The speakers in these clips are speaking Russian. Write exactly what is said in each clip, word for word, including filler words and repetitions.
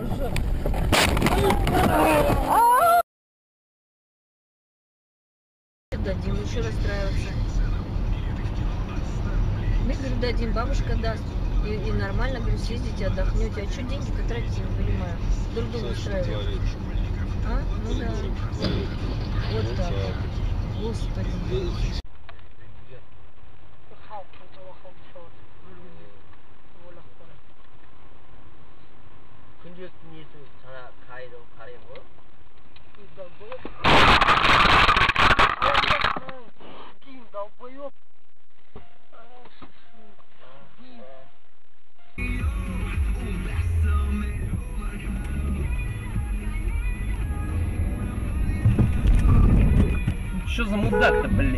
Дадим, еще расстраиваться. Мы, говорю, дадим, бабушка даст. И, и нормально, говорю, съездите, отдохнете. А что деньги-то тратите, не понимаю. Друг друга устраивать. А? Ну да. Вот так. Господи. Что за мудак-то, блин?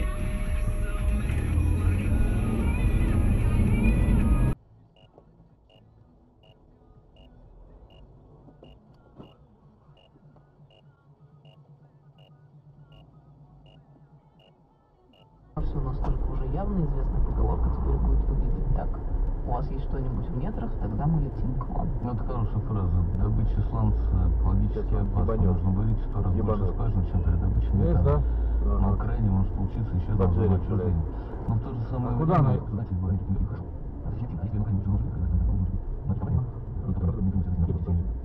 Все настолько уже явно известная поговорка теперь будет выглядеть так. У вас есть что-нибудь в метрах, тогда мы летим к вам. Ну, это хорошая фраза. Добыча сланца экологически опасна. Нужно варить сто раз больше скважин, чем при добыче метана. Но в крайне может случиться еще одно отчуждение. Но в то же самое время... Куда она?